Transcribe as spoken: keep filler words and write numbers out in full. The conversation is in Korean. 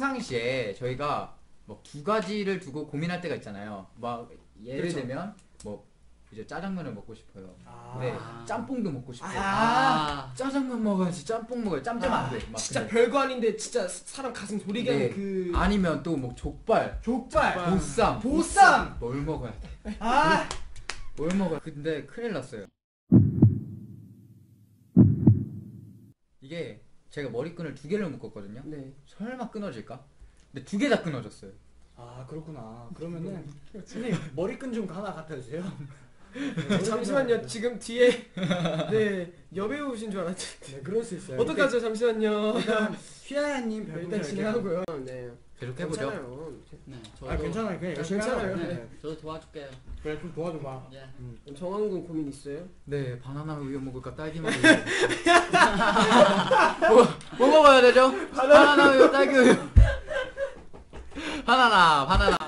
평상시에 저희가 뭐 두 가지를 두고 고민할 때가 있잖아요. 막 예를 그렇죠. 들면 뭐 이제 짜장면을 먹고 싶어요. 아. 근데 짬뽕도 먹고 싶어요. 아. 짜장면 먹어야지 짬뽕 먹어야 짬짜면 안 돼. 막 진짜 근데 별거 아닌데 진짜 사람 가슴 졸이게 하는 네. 그 아니면 또 뭐 족발, 족발, 보쌈, 보쌈. 뭘 먹어야 돼? 아, 뭘 먹어야 돼? 근데 큰일 났어요. 이게 제가 머리끈을 두 개를 묶었거든요. 네. 설마 끊어질까? 근데 두 개 다 끊어졌어요. 아 그렇구나. 그러면은 선생님 머리끈 좀 하나 갖다 주세요. 네, 잠시만요. 지금 뒤에 네 여배우신 줄 알았지. 네 그럴 수 있어요. 어떡하죠? 잠시만요. 일단 휘하야님 네, 별풍선 일단 진행하고요. 네. 계속 해보죠. 괜찮아요. 네, 저도, 아 괜찮아요. 그냥 열심히 괜찮아요. 하라고요. 네. 네. 저도 도와줄게요. 그래 좀 도와줘봐. 예. 음. 정한 군 고민 있어요? 네, 바나나 우유 먹을까 딸기 먹을까? 뭐, 뭐 먹어야 되죠? 바나나 우유, 딸기 우유. 바나나, 바나나.